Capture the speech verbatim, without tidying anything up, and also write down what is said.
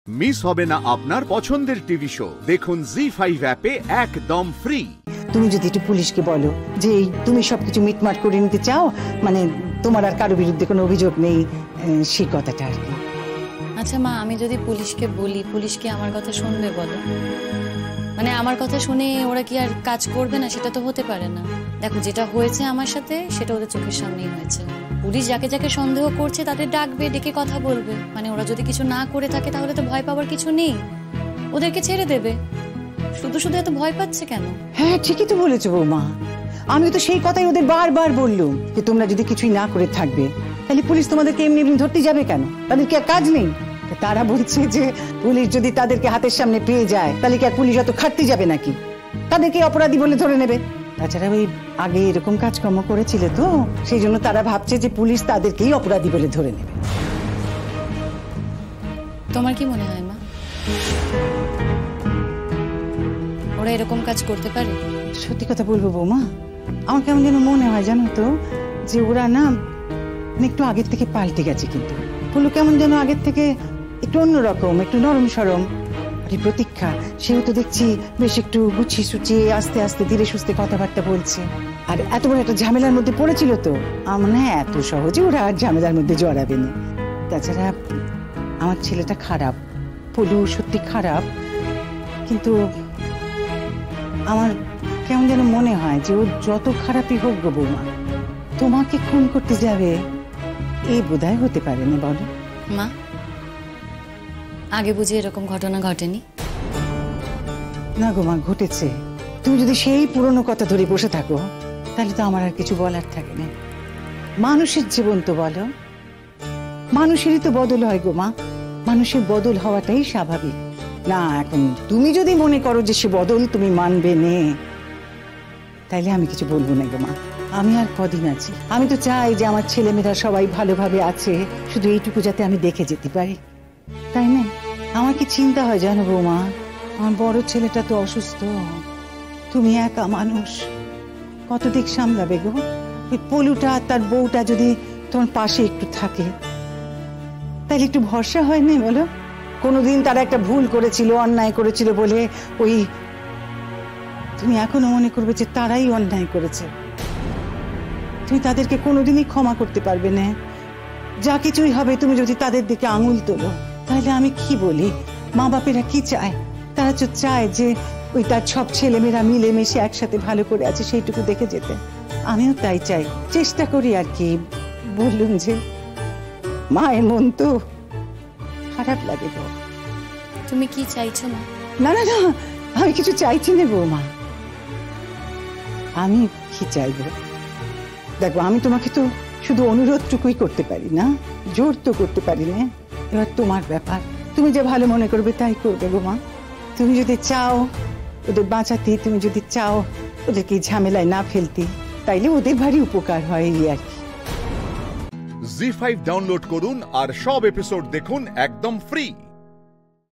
Miss হবে না আপনার পছন্দের টিভি শো। দেখুন জি ফাইভ অ্যাপে একদম ফ্রি। তুমি যদি একটু পুলিশকে বলো যে তুমি সবকিছু মিটমাট করে নিতে চাও, মানে তোমার আর কারো বিরুদ্ধে কোনো অভিযোগ নেই, সেই কথাটা আর কি। আচ্ছা মা, আমি যদি পুলিশকে বলি, পুলিশ কি আমার কথা শুনবে বলো? মানে আমার কথা শুনে ওরা কি আর কাজ করবে না? সেটা তো হতে পারে না। দেখো, যেটা হয়েছে আমার সাথে সেটা ওদের চোখের সামনেই হয়েছে। পুলিশ যাকে যাকে সন্দেহ করছে তাদের ডাকবে, ডেকে কথা বলবে। মানে ওরা যদি কিছু না করে থাকে তাহলে তো ভয় পাওয়ার কিছু নেই, ওদেরকে ছেড়ে দেবে। শুধু শুধু এত ভয় পাচ্ছে কেন? হ্যাঁ ঠিকই তো বলেছো বৌমা, আমি তো সেই কথাই ওদের বারবার বললুম যে তোমরা যদি কিছুই না করে থাকবে তাহলে পুলিশ তোমাদেরকে এমনি এমনি ধরতে যাবে কেন? তাদের কি আর কাজ নেই? তারা বলছে যে পুলিশ যদি তাদেরকে হাতের সামনে পেয়ে যায় তাহলে কি আর পুলিশ অত খাটতে যাবে নাকি? তাদেরকে অপরাধী বলে ধরে নেবে। তাছাড়া ওই আগে এরকম কাজকর্ম করেছিল তো, সেই জন্য তারা ভাবছে যে পুলিশ তাদেরকেই অপরাধী বলে ধরে নেবে। তোমার কি মনে হয় মা, ওরা এরকম কাজ করতে পারে? সত্যি কথা বলবো বৌমা, আমার কেমন যেন মনে হয় জানো তো যে ওরা না একটু আগের থেকে পাল্টে গেছে। কিন্তু বললো কেমন যেন আগের থেকে একটু অন্যরকম, একটু নরম সরম। আরে প্রতীক্ষা, সেও তো দেখছি বেশ একটু গুছিয়ে সুচিয়ে আস্তে আস্তে ধীরে সুস্থে কথাবার্তা বলছে। আর এত বড় একটা ঝামেলার মধ্যে পড়েছিল তো, আমার না এত সহজে ওরা আর ঝামেলার মধ্যে জড়াবে না। তাছাড়া আমার ছেলেটা খারাপ, পলু সত্যি খারাপ, কিন্তু আমার কেমন যেন মনে হয় যে ও যত খারাপই হোক গো বৌমা, তোমাকে খুন করতে যাবে এই বোধহয় হতে পারে না। বলো মা, আগে বুঝি এরকম ঘটনা ঘটেনি? না গো মা, ঘটেছে। তুমি যদি সেই পুরনো কথা ধরে বসে থাকো তাহলে তো আমার আর কিছু বলার থাকে না। মানুষের জীবন তো বলো, মানুষেরই তো বদল হয় গো মা, মানুষের বদল হওয়াটাই স্বাভাবিক। না এখন তুমি যদি মনে করো যে সে বদল তুমি মানবে নে, তাইলে আমি কিছু বলবো না গো মা। আমি আর কদিন আছি, আমি তো চাই যে আমার ছেলেমেয়েরা সবাই ভালোভাবে আছে, শুধু এইটুকু যাতে আমি দেখে যেতে পারি, তাই না? আমার কি চিন্তা হয় জানো বৌমা, আমার বড় ছেলেটা তো অসুস্থ, তুমি একা মানুষ, কত দিক সামলাবে গো? ওই পলুটা তার বউটা যদি তোমার পাশে একটু থাকে তাহলে একটু ভরসা হয় না বলো? কোনোদিন তারা একটা ভুল করেছিল, অন্যায় করেছিল বলে ওই তুমি এখনো মনে করবে যে তারাই অন্যায় করেছে? তুমি তাদেরকে কোনোদিনই ক্ষমা করতে পারবে না। যা কিছুই হবে তুমি যদি তাদের দিকে আঙুল তোলো, তাহলে আমি কি বলি? মা বাপেরা কি চায়? তারা তো চায় যে ওই তার সব ছেলেমেয়েরা মিলেমিশে একসাথে ভালো করে আছে, সেইটুকু দেখে যেতে। আমিও তাই চাই, চেষ্টা করি আর কি। বললুম যে মায়ের মন তো খারাপ লাগে গো। তুমি কি চাইছো না? না না না, আমি কিছু চাইছি না বৌমা। আমি কি চাইবো? দেখো, আমি তোমাকে তো শুধু অনুরোধটুকুই করতে পারি না, জোর তো করতে পারি না। এবার তোমার ব্যাপার, তুমি যে ভালো মনে করবে তাই করবে গো মা। তুমি যদি চাও ওদের বাঁচাতে, তুমি যদি চাও ওদেরকে ঝামেলায় না ফেলতে, তাইলে ওদের ভারী উপকার হয় এই আর কি। জি ফাইভ ডাউনলোড করুন আর সব এপিসোড দেখুন একদম ফ্রি।